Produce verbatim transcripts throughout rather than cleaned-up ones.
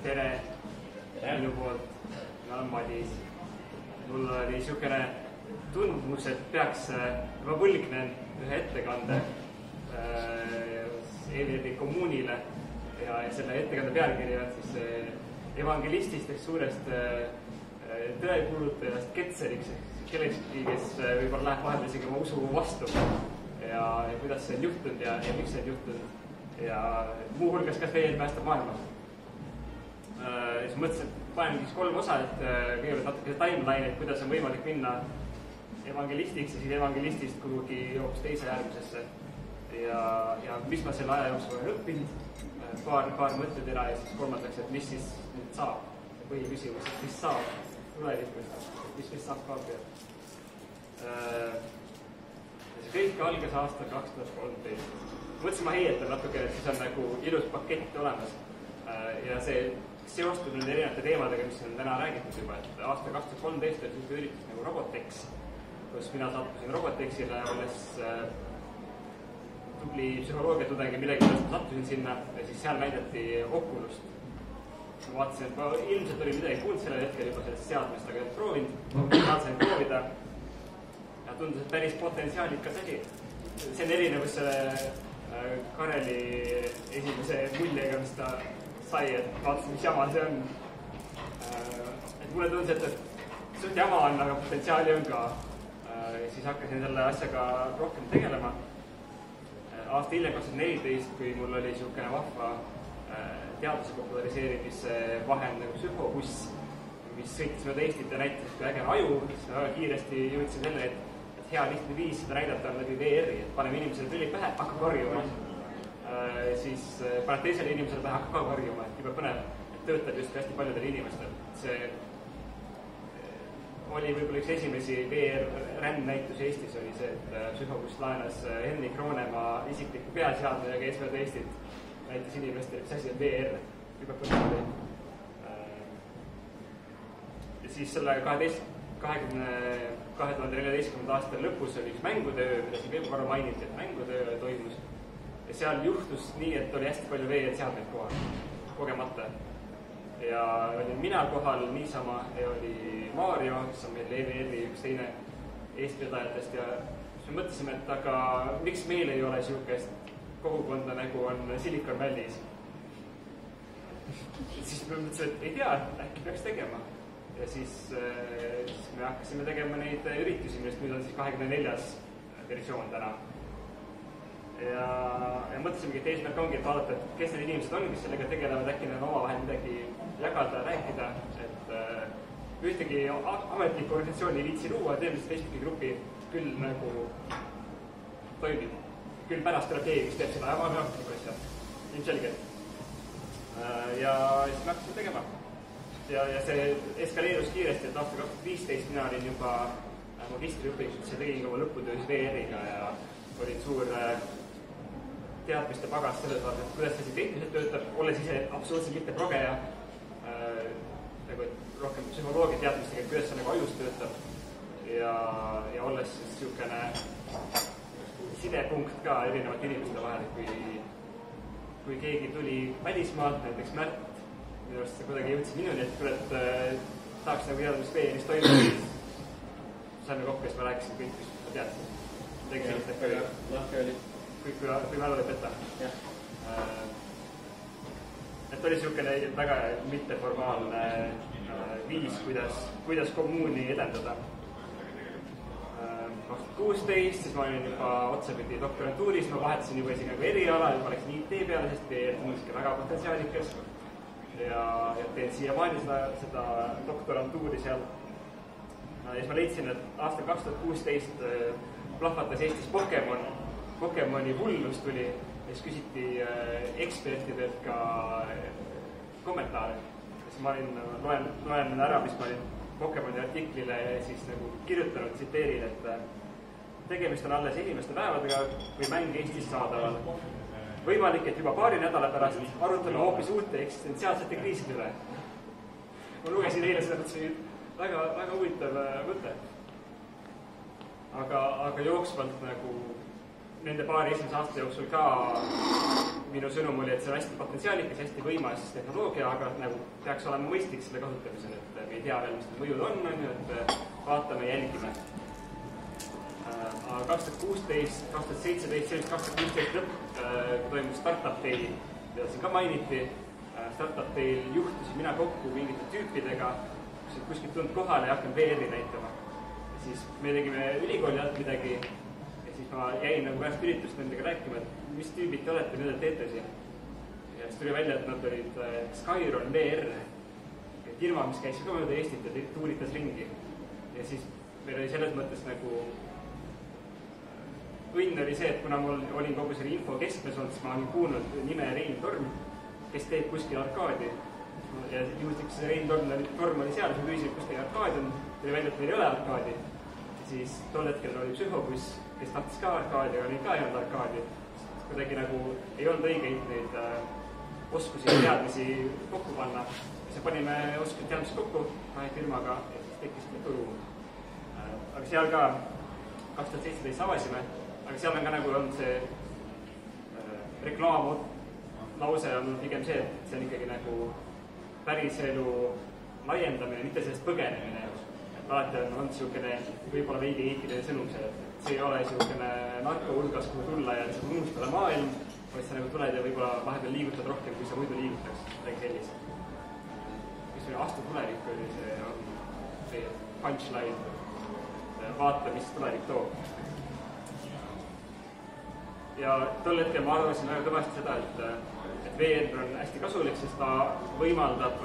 tere, minu poolt, ma olen Madis. Mul oli niisugune tundmus, et peaks, ma võlgnen ühe ettekande E V R kommuunile ja selle ettekande pealkiri on siis evangelistist ehk suurest tõekuulutajast Ketseriks, kellekski, kes võib-olla läheb vahepeal isegi oma usu vastu ja kuidas see on juhtunud ja, ja miks see on juhtunud ja muuhulgas kas veel päästab maailma. Siis mõtlesin, et panen siis kolm osa, et kõigepealt natuke timeline, et kuidas on võimalik minna evangelistiks ja siis evangelistist kuhugi hoopis teise äärmusesse ja, ja mis ma selle aja jooksul olen õppinud, paar, paar mõtted ära ja siis kolmandaks, et mis siis nüüd saab, põhiküsimus, et mis saab tulevikus, mis mis saab ka peal. See kõik algas aastal kaks tuhat kolmteist. Mõtlesin, ma heietan natuke, et siis on nagu ilus pakett olemas ja see seostub nende erinevate teemadega, mis on täna räägitud juba, et aasta kaks tuhat kolmteist oli selline üritus nagu Robotex, kus mina sattusin Robotexile, olles tubli psühholoogiatudengi, millegi ma sattusin sinna ja siis seal näidati Oculust. Ma vaatasin, et ma ilmselt oli midagi kuulnud sellel hetkel juba sellest seadmest, aga ei proovinud, ma sain proovida ja tundus, et päris potentsiaalikas asi. See on erinevus selle Kareli esimese muljega, mis ta sai, et vaatasin, mis jama see on. Et mulle tundus, et, et suht jama on, aga potentsiaali on ka. Ja siis hakkasin selle asjaga rohkem tegelema. Aasta hiljem kaks tuhat neliteist, kui mul oli niisugune vahva teaduse populariseerimise vahend nagu psühhobuss, mis sõitis mööda Eestit ja näitas, kui äge on aju, siis väga kiiresti jõudsin selle, et, et hea lihtne viis seda näidata on läbi V R-i, et paneme inimesele prillid pähe, hakka karjuma. Äh, siis paned teisele inimesele pähe, hakka ka karjuma, et juba põnev, et töötab just hästi paljudel inimestel. See oli võib-olla üks esimesi V R-rändnäitus Eestis oli see, et psühhobuss laenas Henrik Roonemaa isikliku peaseadme ja käis mööda Eestit. Näitas inimestele, mis asi on V R, juba põnev. Ja siis selle kahekümne kahe tuhande neljateistkümnenda aasta lõpus oli üks mängutöö, mida siin veel korra mainiti, et mängutöö toimus. Ja seal juhtus nii, et oli hästi palju V R-seadmeid kohal, kogemata. Ja olin mina kohal niisama ja oli Maarjo, kes on meil E V R-i üks teine eestvedajatest ja me mõtlesime, et aga miks meil ei ole niisugust kogukonda nagu on Silicon Valley's. Siis me mõtlesime, et ei tea, äkki peaks tegema. Ja siis, siis me hakkasime tegema neid üritusi, millest nüüd on siis kahekümne neljas versioon täna. Ja, ja mõtlesimegi, et eesmärk ongi, et vaadata, et kes need inimesed on, kes sellega tegelevad, äkki neil omavahel midagi jagada, rääkida, et ühtegi ametliku organisatsiooni ei viitsi luua, teeme siis Facebooki grupi küll nagu toimib. Küll pärast tuleb keegi, kes teeb seda, ja ma pean nagu asja, ilmselgelt. Ja siis me hakkasime tegema. Ja, ja see eskaleerus kiiresti, et aasta kaks tuhat viisteist mina olin juba magistriõpiks ja tegin oma lõputöös V R-iga ja olin suur teadmiste pagas selles vaat, et kuidas see tehniliselt töötab, olles ise absoluutselt mitte progeja, nagu rohkem psühholoogia teadmistega, et kuidas see nagu ajus töötab ja, ja olles siis niisugune sidepunkt ka erinevate inimeste vahel, kui, kui keegi tuli välismaalt, näiteks Märt, minu arust see kuidagi jõudis minuni, et kui et äh, tahaks nagu teada, mis V R-is toimub, siis saime kokku, kes ma rääkisin kõik, mis ma teadsin. Tegelikult, et kui, lahke oli. Kui, kui, kui mälu ei peta. Äh, et oli niisugune väga mitteformaalne äh, viis, kuidas, kuidas kommuuni edendada. kaks tuhat kuusteist, siis ma olin juba otsapidi doktorantuuris, ma vahetasin juba isegi nagu eriala, juba läksin I T peale, sest V R on muidugi väga potentsiaalikas ja, ja teen siiamaani seda, seda doktorantuuri seal. Ja siis ma leidsin, et aastal kaks tuhat kuusteist plahvatas Eestis Pokemon, Pokemoni hullus tuli ja siis küsiti ekspertidelt ka kommentaare. Siis ma olin, loen, loen ära, mis ma olin Pokemoni artiklile siis nagu kirjutanud, tsiteerin, et tegemist on alles esimeste päevadega, kui mäng Eestis saadaval. Võimalik, et juba paari nädala pärast arutame hoopis uute eksistentsiaalsete kriiside üle. Ma lugesin eile seda, et see väga, väga huvitav mõte. Aga, aga jooksvalt nagu nende paari esimese aasta jooksul ka minu sõnum oli, et see on hästi potentsiaalikas, hästi võimas tehnoloogia, aga nagu peaks olema mõistlik selle kasutamisel, et me ei tea veel, mis need mõjud on, on ju, et vaatame, jälgime. Aga kaks tuhat kuusteist, kaks tuhat seitseteist, sellist kaks tuhat kuusteist lõpp, kui toimus Startup Day, mida siin ka mainiti, Startup Day'l juhtusin mina kokku mingite tüüpidega, kus olid kuskilt tulnud kohale ja hakanud V R-i näitama. Ja siis me tegime ülikooli alt midagi ja siis ma jäin nagu pärast üritust nendega rääkima, et mis tüübid te olete, mida te teete siin. Ja siis tuli välja, et nad olid Skyron V R, firma, mis käis ka mööda Eestit ja tuuritas ringi. Ja siis meil oli selles mõttes nagu õnn oli see, et kuna mul olin kogu selle info keskmes olnud, siis ma olin kuulnud nime Rein Torm, kes teeb kuskil arkaadi. Ja juhusliks Rein Torm oli seal, siis ma küsisin, kus teie arkaad on. Tuli välja, et meil ei ole arkaadi. Ja siis tol hetkel oli psühhobuss, kes tahtis ka arkaadi, aga neil ka ei olnud arkaadi. Siis kuidagi nagu ei olnud õigeid neid äh, oskusi ja teadmisi kokku panna. Ja siis panime oskusi teadmisi kokku kahe firmaga ja siis tekkis turuum. Äh, aga seal ka kaks tuhat seitseteist avasime, aga seal on ka nagu olnud see äh, reklaam lause on pigem see, et see on ikkagi nagu päriselu laiendamine, mitte sellest põgenemine. Et alati on olnud niisugune võib-olla veidi eetiline sõnum seal, et see ei ole niisugune narkohulgas, kuhu tulla ja lihtsalt unustada maailm, vaid sa nagu tuled ja võib-olla vahepeal liigutad rohkem, kui sa muidu liigutaks, midagi sellist. Mis oli aasta tulevik oli see, see punchline, vaata, mis tulevik toob. Ja tol hetkel ma arvasin väga kõvasti seda, et, et V R on hästi kasulik, sest ta võimaldab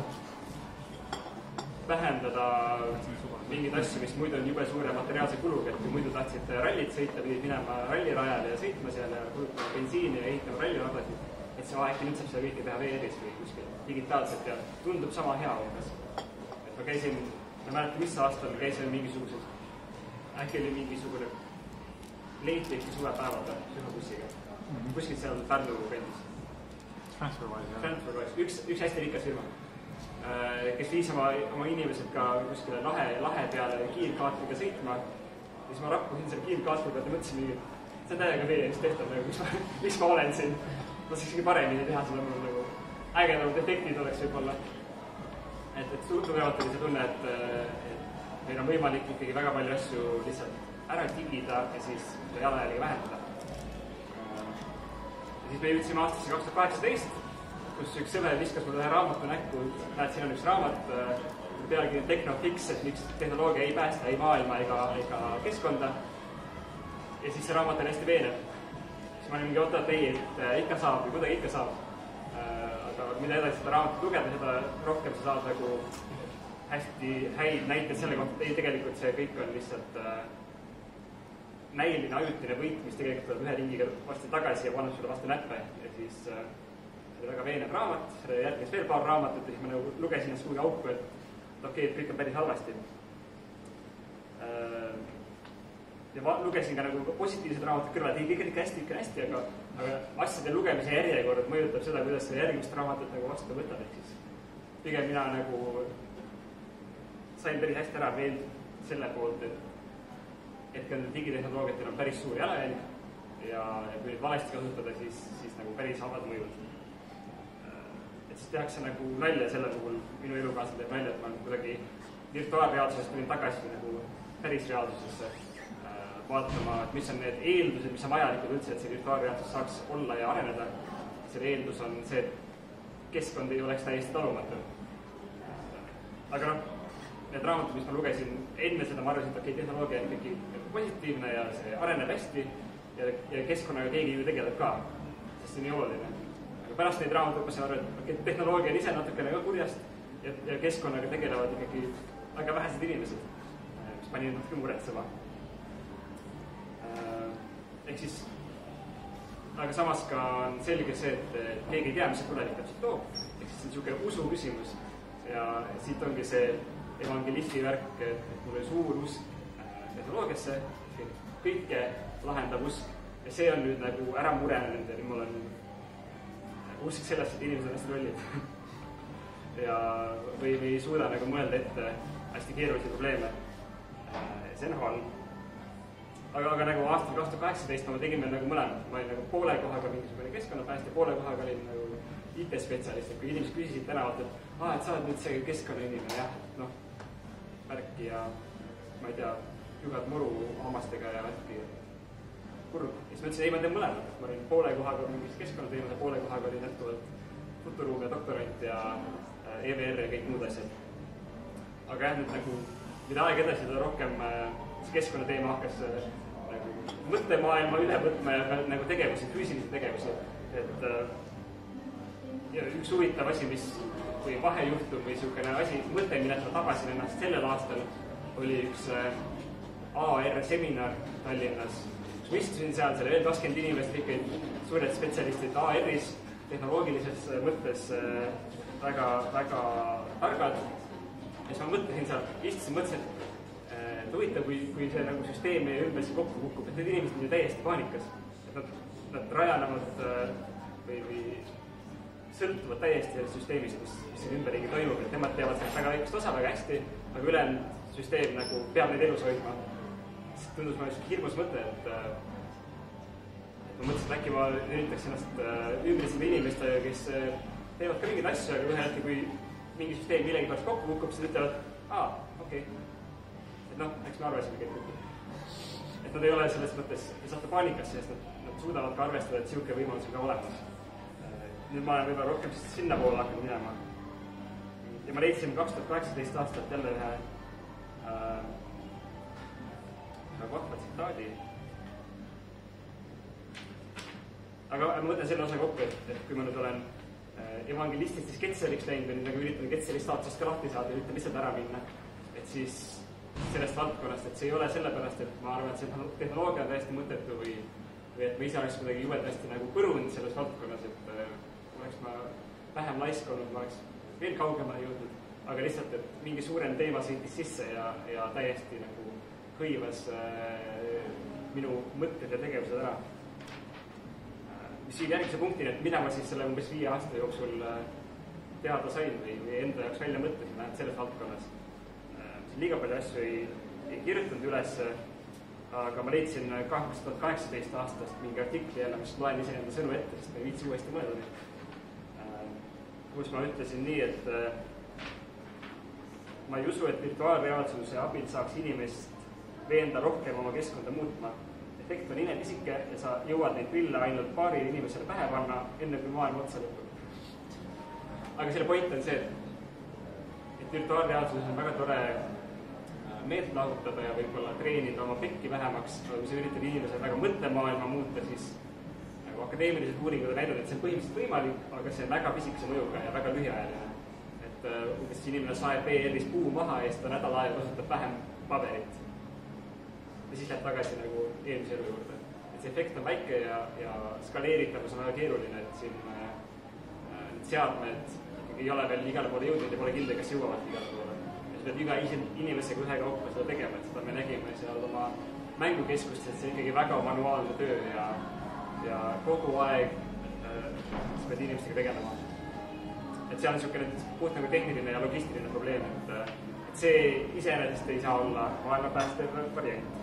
vähendada mingeid asju, mis muidu on jube suure materiaalse kuluga, et kui muidu tahtsid rallit sõita, pidid minema rallirajale ja sõitma seal ja kulutama bensiini ja ehitama ralliradasid, et see äkki nüüd saab seda kõike teha V R-is või kuskil digitaalselt ja tundub sama hea umbes. Et ma käisin, ma mäletan, mis aastal käisin mingisugused, äkki oli mingisugune leitliku suvepäevada psühhobussiga. Mm-hmm. Kuskilt seal Pärnu kandis. Transferwise, jah. Transferwise, üks, üks hästi rikas firma, kes viis oma, oma inimesed ka kuskile lahe, lahe peale kiirkaatriga sõitma. Ja siis ma rakkusin selle kiirkaatri pealt ja mõtlesin mingi, see on täiega V R-is tehtav, mis ma, mis ma olen siin. Ma saaksin paremini teha, seda mul nagu ägedamad efektid oleks võib-olla. Et, et tugevalt oli see tunne, et, et meil on võimalik ikkagi väga palju asju lihtsalt ära tigida ja siis jalajälgi vähendada. Ja siis me jõudsime aastasse kaks tuhat kaheksateist, kus üks sõber viskas mulle ühe raamatu näkku, näed, siin on üks raamat, pealegi Technofix, et miks tehnoloogia ei päästa ei maailma ega, ega keskkonda. Ja siis see raamat on hästi veenev. Siis ma olin mingi oota, et ei, et ikka saab või kuidagi ikka saab. Aga mida edasi seda raamatut lugeda, seda rohkem sa saad nagu hästi häid näiteid selle kohta, et ei, tegelikult see kõik on lihtsalt näiline ajutine võit, mis tegelikult tuleb ühe ringiga varsti tagasi ja paneb sulle vastu näppe. Ja siis see oli väga veenev raamat, selle järgnes veel paar raamatut ja siis ma nagu lugesin ennast kuhugi auku, et okei, et kõik on päris halvasti. Ja ma lugesin ka nagu positiivsed raamatud kõrval, et ei, kõik on ikka hästi, ikka hästi, aga, aga asjade lugemise järjekord mõjutab seda, kuidas see järgmist raamatut nagu vastu võtab. Ehk siis pigem mina nagu sain päris hästi ära veel selle poolt, et et ka digitehnoloogiatel on päris suur jalajälg ja, ja kui nüüd valesti kasutada, siis, siis nagu päris halvad mõjud. Et siis tehakse nagu nalja selle puhul, minu elukaasel teeb nalja, et ma kuidagi virtuaalreaalsusest tulin tagasi nagu päris reaalsusesse vaatama, et mis on need eeldused, mis on vajalikud üldse, et see virtuaalreaalsus saaks olla ja areneda. Selle eeldus on see, et keskkond ei oleks täiesti talumatu. Aga noh, need raamatud, mis ma lugesin enne seda, ma arvasin, et okei, tehnoloogia on ikkagi positiivne ja see areneb hästi ja, ja keskkonnaga keegi ju tegeleb ka, sest see on nii oluline. Aga pärast neid raamatud ma sain aru, et okay, tehnoloogia on ise natukene ka kurjast ja, ja keskkonnaga tegelevad ikkagi väga vähesed inimesed, mis pani natuke muretsema. Ehk siis, aga samas ka on selge see, et keegi ei tea, mis see tulevik täpselt toob. Ehk siis see on niisugune usu küsimus ja siit ongi see evangelisti värk, et mul oli suur usk tehnoloogiasse, kõike lahendab usk ja see on nüüd nagu ära murenenud ja nüüd mul on usk sellest, et inimesed on hästi lollid ja või me ei suuda nagu mõelda ette hästi keerulisi probleeme. See on halb. aga, aga nagu aastal kaks tuhat kaheksateist ma tegin veel nagu mõlemad. Ma olin nagu poole kohaga mingisugune keskkonnapääste, poole kohaga olin nagu I T-spetsialist, et kui inimesed küsisid tänavalt, et aa, et sa oled nüüd see keskkonnainimene, jah, et noh, värki ja ma ei tea, jugad muru hammastega ja värki kurb. Ja siis ma ütlesin, ei, ma teen mõlemad. Ma olin poole kohaga mingis keskkonnateemade, poole kohaga olin jätkuvalt futuruum ja doktorant ja E V R ja kõik muud asjad. Aga jah, nüüd nagu, mida aeg edasi, seda rohkem see keskkonnateema hakkas nagu mõttemaailma üle võtma ja nagu tegevusi, füüsilisi tegevusi. Et ja üks huvitav asi, mis kui vahejuhtum või niisugune asi, mõte, millest ma tabasin ennast sellel aastal, oli üks A R seminar Tallinnas. Kui istusin seal, seal veel kakskümmend inimest, kõik suured spetsialistid A R-is, tehnoloogilises mõttes väga, väga targad. Ja siis ma mõtlesin seal, istusin, mõtlesin, et huvitav, kui, kui see nagu süsteem meie ümber kokku kukub, et need inimesed on ju täiesti paanikas. Et nad, nad rajanevad või, või sõltuvad täiesti sellest süsteemist, mis, mis siin ümberringi toimub, et nemad teavad sellest väga väikest osa väga hästi, aga ülejäänud süsteem nagu peab neid elus hoidma. Siis tundus ma üks hirmus mõte, et, et ma mõtlesin, et äkki ma üritaks ennast ümbritseda inimestega, kes teevad ka mingeid asju, aga ühe hetke, kui mingi süsteem millegi pärast kokku kukub, siis ütlevad, aa, okei. Okay. Et noh, eks me arvasime kõik. Et nad ei ole selles mõttes, ei saata paanikasse, sest nad, nad suudavad ka arvestada, et siuke võimalus on ka olemas. Nüüd ma olen võib-olla rohkem sinna poole hakanud minema. Ja ma leidsin kaks tuhat kaheksateist aastat jälle ühe äh, vahva tsitaadi. Aga ma mõtlen selle osa kokku, et, et kui ma nüüd olen äh, evangelistist Ketseriks läinud ja nüüd nagu üritan Ketseri staatusest ka lahti saada, üritan lihtsalt ära minna, et siis sellest valdkonnast, et see ei ole sellepärast, et ma arvan, et see tehnoloogia on täiesti mõttetu või, või et ma ise oleks kuidagi jubedasti nagu põrunud selles valdkonnas, et äh, oleks ma vähem laisk olnud, ma oleks veel kaugemale jõudnud, aga lihtsalt, et mingi suurem teema sõitis sisse ja, ja täiesti nagu hõivas äh, minu mõtted ja tegevused ära. Äh, mis viib järgmise punktini, et mida ma siis selle umbes viie aasta jooksul äh, teada sain või, või enda jaoks välja mõtlesin, vähemalt selles valdkonnas. Äh, liiga palju asju ei, ei kirjutanud üles, aga ma leidsin kaks tuhat kaheksateist aastast mingi artikli jälle, mis loen ise enda sõnu ette, sest ma ei viitsi uuesti mõelda. Kus ma ütlesin nii, et ma ei usu, et virtuaalreaalsuse abil saaks inimest veenda rohkem oma keskkonda muutma. Efekt on inepisike ja sa jõuad neid pille ainult paari inimesele pähe panna, enne kui maailma otsa lõpub. Aga selle point on see, et, et virtuaalreaalsuses on väga tore meelt lahutada ja võib-olla treenida oma pekki vähemaks, aga kui sa üritad inimesele väga mõttemaailma muuta, siis akadeemilised uuringud on näidanud, et see on põhimõtteliselt võimalik, aga see on väga pisikese mõjuga ja väga lühiajaline. Et uh, umbes inimene saeb V R-is puu maha ja siis ta nädal aega kasutab vähem paberit. Ja siis läheb tagasi nagu eelmise elu juurde. Et see efekt on väike ja, ja skaleeritavus on väga keeruline, et siin uh, seadmed ei ole veel igale poole jõudnud ja pole kindel, kas jõuavad igale poole. Ja sa pead iga inimesega ühe kaupa seda tegema, et seda me nägime seal oma mängukeskustes, et see on ikkagi väga manuaalne töö ja ja kogu aeg äh, sa pead inimestega tegelema. Et see on niisugune puht nagu tehniline ja logistiline probleem, et, et see iseenesest ei saa olla maailmapäästev variant.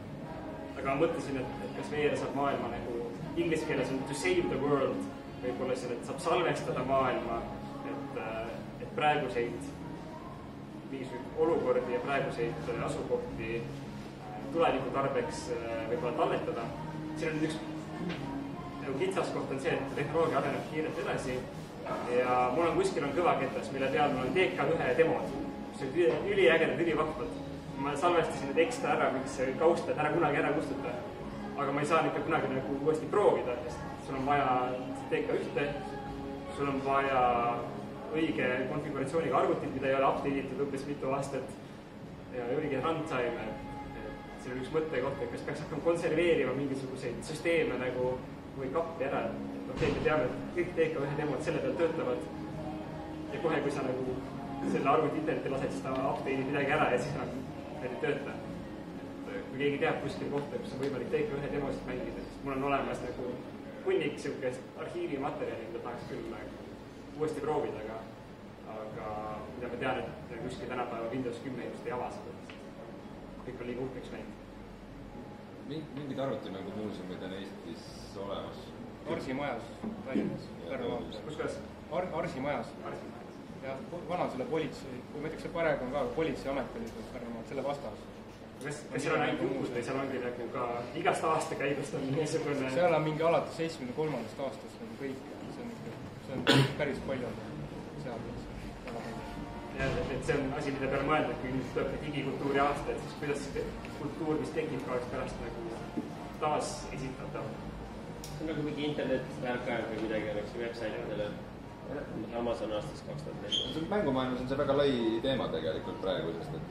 Aga ma mõtlesin, et, et kas V R saab maailma nagu inglise keeles on to save the world, võib-olla siin, et saab salvestada maailma, et, et praeguseid mingisuguseid olukordi ja praeguseid asukohti tuleviku tarbeks võib-olla talletada. Siin on üks nagu kitsaskoht on see, et tehnoloogia areneb kiirelt edasi ja mul on kuskil on kõvaketas, mille peal mul on D K ühe demod, mis on üliägedad, ülivahvad. Ma salvestasin need ekstra ära, miks kausta, et ära kunagi ära kustuta. Aga ma ei saa ikka kunagi nagu uuesti proovida, sest sul on vaja D K ühte, sul on vaja õige konfiguratsiooniga arvutit, mida ei ole update'itud õppes mitu aastat ja õige runtime. See on üks mõtte kohta, et kas peaks hakkama konserveerima mingisuguseid süsteeme nagu või kappi ära. Et okei, me teame, et kõik D K ühe demod selle peal töötavad ja kohe, kui sa nagu selle arvuti interneti lased, siis ta update'id midagi ära ja siis nagu need ei tööta. Et kui keegi teab kuskil kohta, kus on võimalik D K ühe demosid mängida, siis mul on olemas nagu hunnik siukest arhiivimaterjali, mida tahaks küll nagu uuesti proovida, aga, aga mida ma tean, et kuskil tänapäeva Windows kümme just ei ava seda. Kõik on liiga uhkeks läinud. mingid arvutimängu muuseumid on Eestis olemas? Arsi majas, Tallinnas, Pärnu majas. Kus kas? Ar Arsi majas. Ja vana selle politsei, kui ma ütleks, see pareg on ka politseiamet oli Pärnu majas, selle vastas. Kas, kas seal on ainult uus või seal ongi nagu ka igast aasta käigust on niisugune? Seal on mingi alates seitsmekümne kolmandast aastast nagu kõik. See on, see on päris palju seal. Ja, et see on asi, mida peale mõelda, kui nüüd tuleb digikultuuri aasta, et siis kuidas see kultuur, mis tekib, ka oleks pärast nagu taas esitatav. See on nagu mingi internet-värkaeg või midagi oleks website-idele. Amazon aastast kaks tuhat neli. Mängumaailmas on see väga lai teema tegelikult praegu, sest et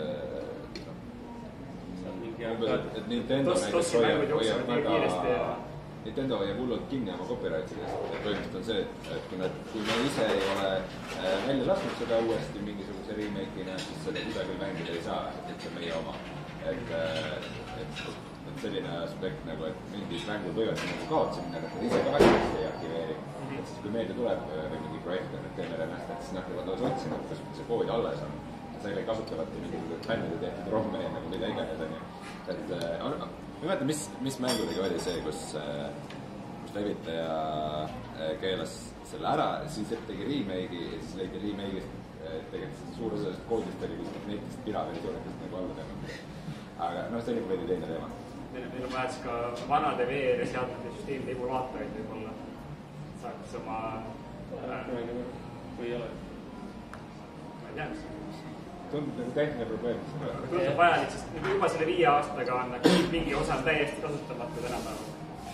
et Nintendo näiteks hoiab väga Nintendo hoiab hullult kinni oma copyrightidest. Põhimõtteliselt on see, et kui, nad, kui me ise ei ole välja lasknud seda uuesti mingisuguse remake'ina, siis seda kusagil mängida ei saa, et see meie oma. Et, et, et selline aspekt nagu, et mingid mängud võivad nagu kaotsimine, aga ise ka väga ei arkiveeri. Et siis kui meelde tuleb või mingi projekt on, et teeme remastert, siis nad võivad otsima, kas see kood alles on. Selle kasutavadki mingisugused fännide tehtud romme nagu mida iganes on ju. Et ma mõtlen, mis, mis mängudega oli see, kus, kus levitaja keelas selle ära, siis tegi remake'i ja siis leiti remake'ist tegelikult suur osa sellest koodist oli kuskil neitist piraversioonidest nagu alla teema. Aga noh, see oli veidi teine teema. Meil on vajas ka vanade V R seadmete süsteemide emulaatorid võib-olla. Saaks oma... Kui ei ole. Ma ei tea, mis tundub nagu tehniline probleem. Tundub vajalik, sest juba selle viie aastaga on mingi osa täiesti kasutamatu tänapäeval.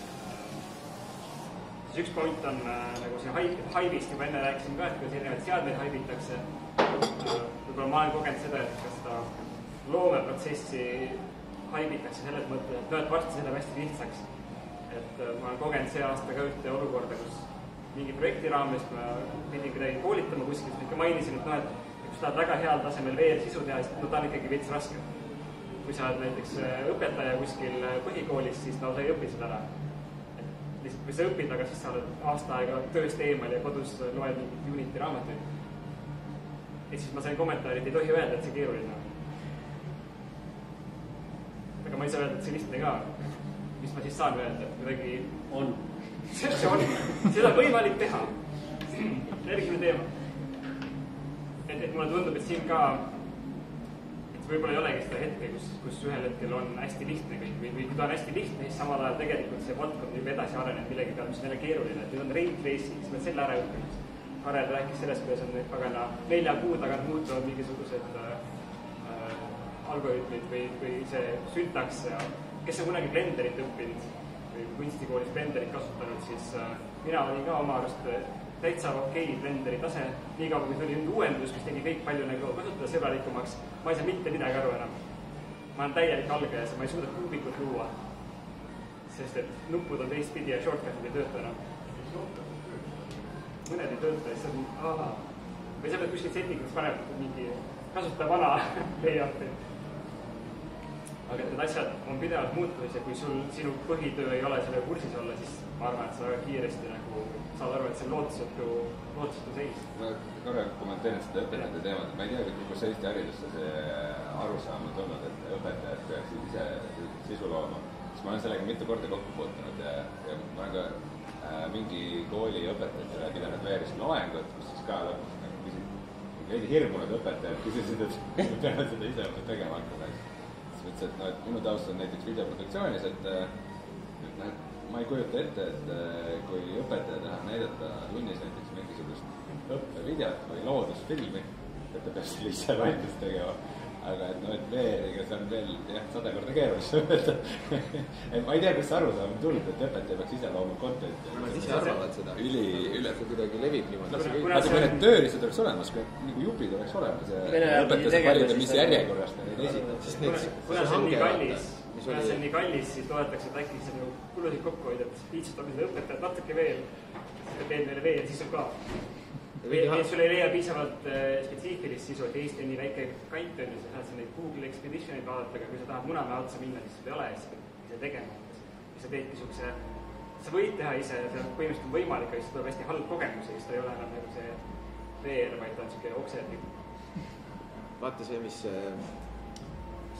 Siis üks point on nagu see haibist, juba enne rääkisin ka, et kuidas erinevaid seadmeid haibitakse. Võib-olla ma olen kogenud seda, et kas ta loomeprotsessi haibitakse selles mõttes, et noh, et varsti see läheb hästi lihtsaks. Et ma olen kogenud see aasta ka ühte olukorda, kus mingi projekti raames, kui ma pidin kedagi koolitama kuskil, siis ma ikka mainisin, et noh, et kui sa tahad väga heal tasemel V R sisu teha, siis no ta on ikkagi veits raske. Kui sa oled näiteks õpetaja kuskil põhikoolis, siis no sa ei õpi seda ära. Lihtsalt kui sa õpid, aga siis sa oled aasta aega tööst eemal ja kodus loed mingit Unity raamatuid. Ja siis ma sain kommentaari, et ei tohi öelda, et see keeruline on. Aga ma ei saa öelda, et see lihtne ka. Mis ma siis saan öelda, et midagi on. See on. Seda on võimalik teha. Järgmine teema. Et, et mulle tundub, et siin ka et võib-olla ei olegi seda hetke, kus, kus ühel hetkel on hästi lihtne kõik või, või kui ta on hästi lihtne, siis samal ajal tegelikult see valdkond juba edasi arenenud millegi peal, mis on jälle keeruline, et nüüd on ray tracing, siis me selle ära õppinud. Karel rääkis sellest, kuidas on pagana nelja kuu tagant muutuvad mingisugused äh, algoritmid või, või see süntaks ja kes on kunagi Blenderit õppinud või kunstikoolis Blenderit kasutanud, siis äh, mina olin ka oma arust täitsa okei Blenderi tase, nii kaua kui tuli nüüd uuendus, mis tegi kõik palju nagu kasutada sõbralikumaks, ma ei saa mitte midagi aru enam. Ma olen täielik algajas ja ma ei suuda kuubikut luua, sest et nupud on teistpidi ja shortcutid ei tööta enam. Mõned ei tööta ja siis on aha. Või sa pead kuskilt settingutes panema mingi kasuta vana layout'i. Aga et need asjad on pidevalt muutumis ja kui sul sinu põhitöö ei ole selle kursis olla, siis ma arvan, et sa väga kiiresti nagu saad aru, et see on lootusetu, lootusetu seis. Ma korra kommenteerin seda õpetajate teemat. Ma ei tea, kus Eesti haridusse see arusaam on tulnud, et õpetajad peaksid ise sisu looma. Siis ma olen sellega mitu korda kokku puutunud ja, ja ma olen ka äh, mingi kooli õpetajatele pidanud veeris loengut, kus siis ka lõpus nagu küsid, veidi hirmunud õpetajad küsisid, et peavad seda ise tegema hakkama. Siis mõtlesin, et, no, et minu taust on näiteks videoproduktsioonis, et, et noh, ma ei kujuta ette, et kui õpetaja tahab näidata tunnis näiteks mingisugust õppevideot või loodusfilmi, et ta peab selle ise valmis tegema. Aga et noh, et V R-iga see on veel jah, sada korda keerulisem öelda. Ma ei tea, kus see arusaam on tulnud, et õpetaja peaks ise looma content'i. Nad ise arvavad seda. Üli, üle see kuidagi levib niimoodi. Vaata, kui need tööriistud oleks olemas, kui nagu jupid oleks olemas ja õpetaja saab valida, mis järjekorrast neid esitab. Kuna see on nii kallis, kuna see on nii kallis, siis loodetakse, et äkki see kulusid kokku hoida, et piitsutab seda õpetajat natuke veel, siis ta teeb meile veel sisu ka. Et sul ei leia piisavalt spetsiifilist sisu, et Eesti on nii väike kant on ja sa saad neid Google Expeditionid vaadata, aga kui sa tahad munamäe otsa minna, siis seda ei ole, siis ise tegema. Ja sa teedki sihukese, sa võid teha ise ja see põhimõtteliselt on võimalik, aga siis tuleb hästi halb kogemus ja siis ta ei ole enam nagu see V R, vaid ta on sihuke oksedlik. Vaata see, mis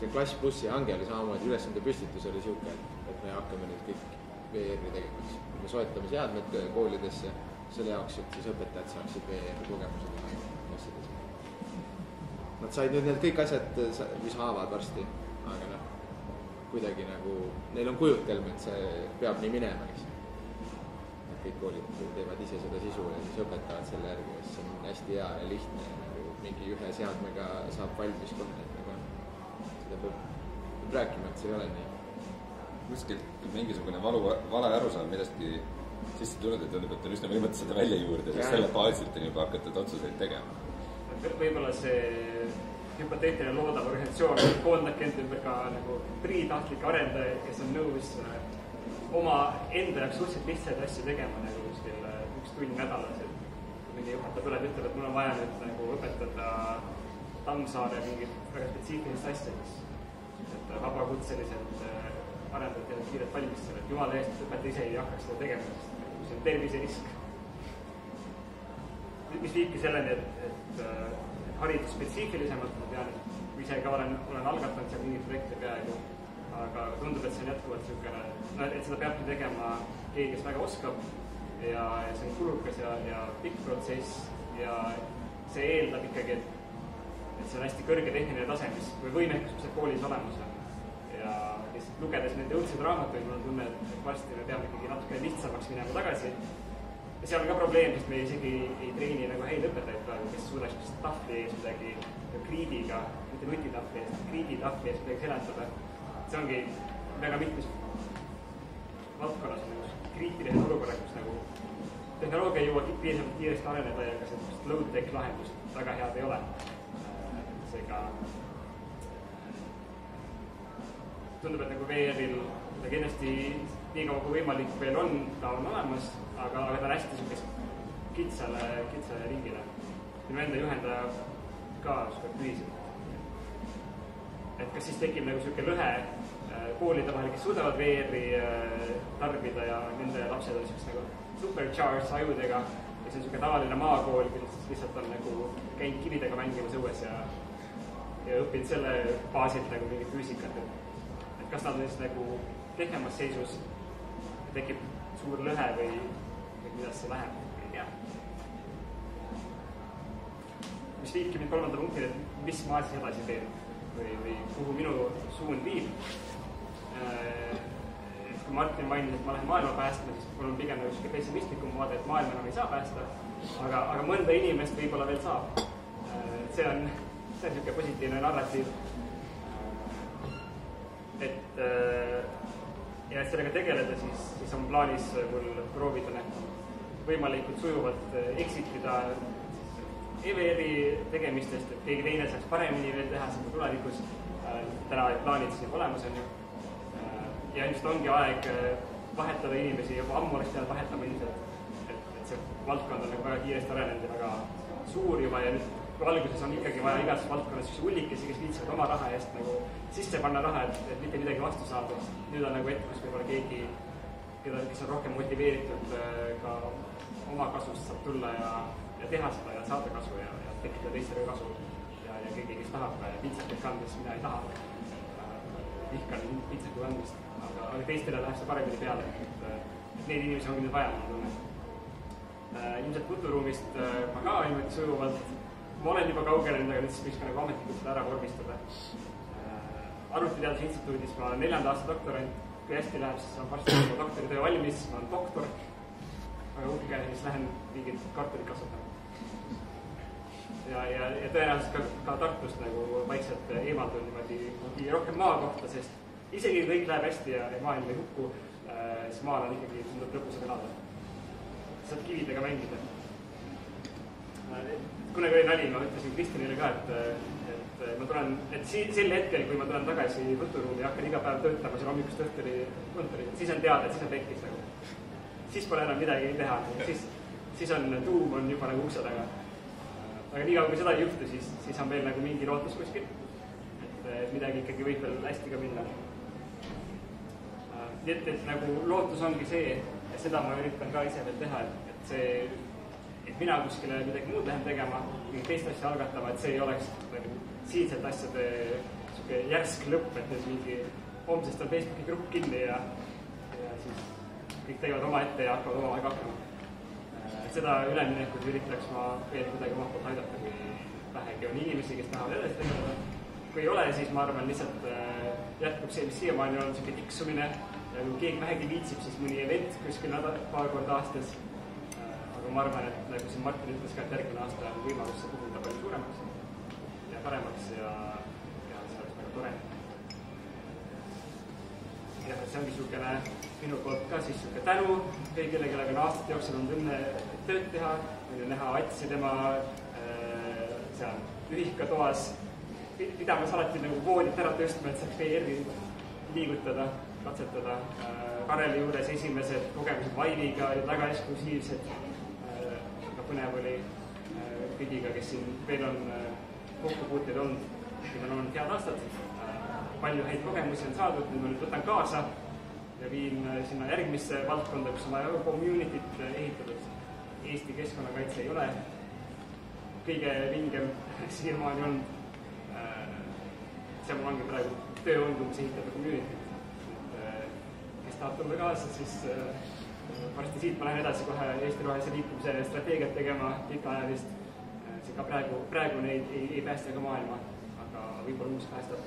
see Klass Plussi hange oli samamoodi, ülesande püstitus oli siuke, et me hakkame nüüd kõik V R-i tegema, eks. Me soetame seadmed koolidesse selle jaoks, et siis õpetajad saaksid V R-i kogemused asjades. Nad said nüüd need kõik asjad, mis haavad varsti, aga noh, kuidagi nagu, neil on kujutelm, et see peab nii minema, eks. Et kõik koolid teevad ise seda sisu ja siis õpetavad selle järgi, kes on hästi hea ja lihtne ja nagu mingi ühe seadmega saab valmis kohe, et nagu seda peab, peab rääkima, et see ei ole nii. Kuskilt mingisugune valu, vale arusaam millestki sisse tulnud, et tundub, et on üsna võimatu seda välja juurde, sest selle baasilt on juba hakatud otsuseid tegema. Võib-olla see hüpoteetiline loodav organisatsioon koondabki enda ümber ka nagu priitahtlikke arendajaid, kes on nõus oma enda jaoks suhteliselt lihtsaid asju tegema nagu kuskil üks tund nädalas, et mingi õpetaja tuleb, ütleb, et mul on vaja nüüd nagu õpetada Tammsaare mingit väga spetsiifilist asja, et vabakutselised arendajad teevad kiiret valmis selle, et jumala eest, et õpetaja ise ei hakkaks seda tegema, sest see on terviserisk. Mis viibki selleni, et, et, et haridus spetsiifilisemalt, ma tean, et ise ka olen, olen algatanud seal mingit projekte peaaegu, aga tundub, et see on jätkuvalt niisugune, et seda peabki tegema keegi, kes väga oskab ja, ja see on kulukas ja, ja pikk protsess ja see eeldab ikkagi, et, et see on hästi kõrge tehniline tase, mis või võimekus, mis see koolis olemas on. Ja lihtsalt lugedes nende õudseid raamatuid, mul on tunne, et varsti me peame ikkagi natukene lihtsamaks minema tagasi. Ja seal on ka probleem, sest me isegi ei treeni nagu häid õpetajaid praegu, kes suudaks tahvli ees midagi kriidiga, mitte nutitahvli ees, kriiditahvli ees midagi seletada. See ongi väga mitmes valdkonnas nagu kriitilised olukorrad, kus nagu tehnoloogia jõuab piisavalt kiiresti areneda ja ka sellist low-tech lahendust väga head ei ole. Seega tundub, et nagu V R-il kindlasti nii kaua kui võimalik veel on, ta on olemas, aga, aga ta on hästi niisugust kitsale, kitsale riigile. Minu enda juhendaja ka ühiselt. Et kas siis tekib nagu niisugune lõhe koolide vahel, kes suudavad V R-i tarbida ja nende lapsed on niisugust nagu supercharged ajudega ja see on niisugune tavaline maakool, kes lihtsalt on nagu käinud kividega mängimas õues ja, ja õppinud selle baasilt nagu mingit füüsikat, et, et kas nad on siis nagu kehvemas seisus, tekib suur lõhe või, või kuidas see läheb, ei tea. Mis viibki mind kolmanda punktile, et mis ma siis edasi teen või, või kuhu minu suund viib. Et kui Martin mainis, et ma lähen maailma päästma, siis mul on pigem nagu niisugune pessimistlikum vaade, et maailma enam ei saa päästa, aga, aga mõnda inimest võib-olla veel saab. See on, see on niisugune positiivne narratiiv. Et ja et sellega tegeleda, siis, siis on plaanis mul proovida võimalikult sujuvalt exitida E V R-i tegemistest, et keegi teine saaks paremini veel teha seda tulevikus. Täna plaanid siin olemas on ju. Ja ilmselt ongi aeg vahetada inimesi, juba ammu oleks peal vahetama ilmselt, et, et see valdkond on nagu väga kiiresti arenenud ja väga suur juba ja nüüd alguses on ikkagi vaja igas valdkonnas üks ullikesi, kes viitsivad oma raha eest nagu sisse panna raha, et, et mitte midagi vastu saada. Nüüd on nagu hetk, kus võib-olla keegi, keda, kes on rohkem motiveeritud ka oma kasust saab tulla ja, ja teha seda ja saada kasu ja, ja tekkida teistele kasu ja, ja keegi, kes tahab pitsakit kandmist, mina ei taha. Vihkan pitsakit kandmist, aga, aga teistele läheb see paremini peale, et, et neid inimesi ongi nüüd vaja, ma tunnen. Ilmselt Futuruumist ma ka niimoodi sujuvalt ma olen juba kaugelenud, aga nüüd siis võiks ka nagu ametlikult seda ära vormistada. Arvutiteaduse instituudis ma olen neljanda aasta doktorant, kui hästi läheb, siis on varsti juba doktoritöö valmis, ma olen doktor, väga uhke, siis lähen mingit kartulit kasvatama. Ja, ja, ja tõenäoliselt ka, ka Tartust nagu vaikselt eemaldun niimoodi rohkem maa kohta, sest isegi kõik läheb hästi ja maailm ei hukku, siis maal on ikkagi tundub lõpusam elada. Saad kividega mängida. Kunagi oli nali, ma ütlesin Kristjanile ka, et, et ma tulen, et sel hetkel, kui ma tulen tagasi Futuruumi ja hakkan iga päev töötama seal hommikust õhtuni kontoris, siis on teada, et siis on tekkis nagu. Siis pole enam midagi teha, siis, siis on tuum on juba nagu ukse taga. Aga nii kaua, kui seda ei juhtu, siis, siis on veel nagu mingi lootus kuskil. Et midagi ikkagi võib veel hästi ka minna. Nii et, et nagu lootus ongi see, ja seda ma üritan ka ise veel teha, et, et see et mina kuskile midagi muud lähen tegema, mingi teist asja algatama, et see ei oleks nagu siinsete asjade siuke järsk lõpp, et nüüd mingi homsest on Facebooki grupp kinni ja, ja siis kõik teevad oma ette ja hakkavad oma aega hakkama. Et seda üleminekut üritaks ma veel kuidagi omalt poolt aidata, kui vähegi on inimesi, kes tahavad edasi tegeleda. Kui ei ole, siis ma arvan lihtsalt jätkub see, mis siiamaani on siuke tiksumine ja kui keegi vähegi viitsib, siis mõni event kuskil nädal, paar korda aastas. Aga ma arvan, et nagu siin Martin ütles ka, et järgmine aasta on võimalus see puhuda palju suuremaks ja paremaks ja, ja see oleks väga tore. Ja see ongi siukene minu poolt ka siis siuke tänu kõigile, kellega on aastate jooksul on õnne tööd teha, näha Atsi tema äh, seal ühikatoas, pidamas alati nagu voodit ära tõstma, et saaks V R-i liigutada, katsetada. Äh, Kareli juures esimesed kogemused Vive'iga olid väga eksklusiivsed. Äh, väga põnev oli äh, kõigiga, kes siin veel on äh, kokkupuuteid olnud, siin on olnud head aastad. Äh, palju häid kogemusi on saadud, nüüd ma nüüd võtan kaasa ja viin sinna järgmisse valdkonda, kus on vaja community't ehitatud. Eesti keskkonnakaitse ei ole kõige vingem siiamaani olnud. Seal ongi praegu töö olnud, kus ehitada community't. Kes tahab tulla kaasa, siis varsti siit ma lähen edasi kohe Eesti rohelise liikumise strateegiat tegema pikaajalist. Ka praegu, praegu neid ei, ei päästa ka maailma, aga võib-olla uus päästab.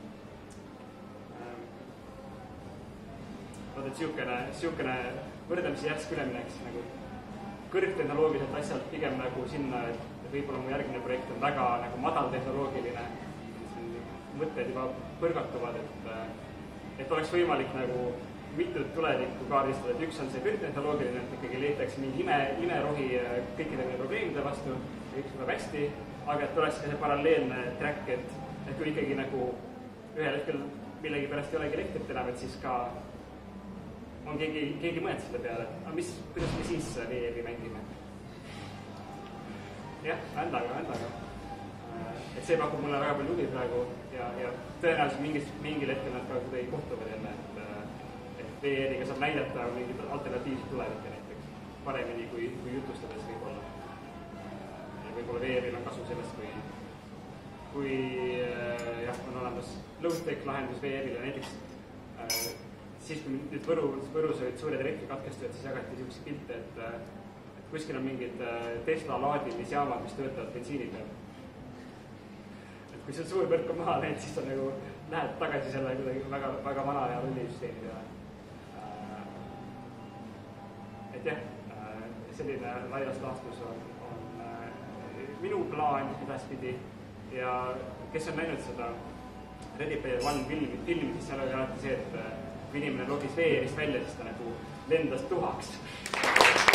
Et siukene, siukene võrdlemisi järsk üleminek nagu kõrgtehnoloogiliselt asjalt pigem nagu sinna, et võib-olla mu järgmine projekt on väga nagu madaltehnoloogiline. Mõtted juba põrgatuvad, et, et oleks võimalik nagu mitut tulevikku kaardistada, et üks on see kõrgtehnoloogiline, et ikkagi leitakse mingi ime, imerohi kõikide meie probleemide vastu ja üks tuleb hästi, aga et oleks ka see paralleelne track, et, et kui ikkagi nagu ühel hetkel millegi pärast ei olegi elektrit enam, et siis ka on keegi, keegi mõelnud selle peale, et mis, kuidas me siis V R-i mängime. Jah, vändaga, vändaga. Et see pakub mulle väga palju huvi praegu ja, ja tõenäoliselt mingis, mingil hetkel nad ka kuidagi kohtuvad enne, et, et V R-iga saab näidata mingid alternatiivsed tulevikke näiteks paremini kui, kui jutustades võib-olla. Ja võib-olla V R-il on kasu sellest, kui, kui jah, on olemas low-tech lahendus V R-ile näiteks äh, siis kui nüüd Võrus, Võrus olid suured elektrikatkestajad, siis jagati niisuguse pilte, et, et kuskil on mingid Tesla laadimisjaamad, mis töötavad bensiini peal. Et kui see suur võrk on maha läinud, siis on nagu, lähed tagasi selle kuidagi väga, väga vana ja rollisüsteemi peale. Et jah, selline laias laastus on, on minu plaan edaspidi ja kes on näinud seda Ready Player One filmi, filmi, siis seal oli alati see, et kui inimene logis V R-ist välja, siis ta nagu lendas tuhaks.